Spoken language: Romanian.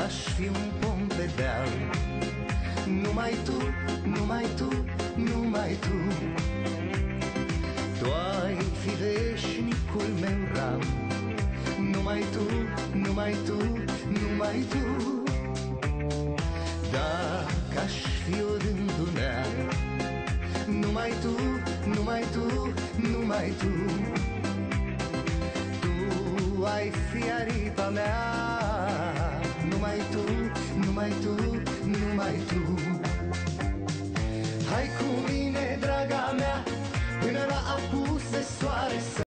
aș fi un pom pe deal. Numai tu, numai tu, numai tu. Tu ai fi veșnicul meu ram. Numai tu, numai tu, numai tu. Dacă aș fi o rândunea, numai tu, numai tu, numai tu. Tu ai fi aripa mea. Numai tu, numai tu, numai tu. Hai cu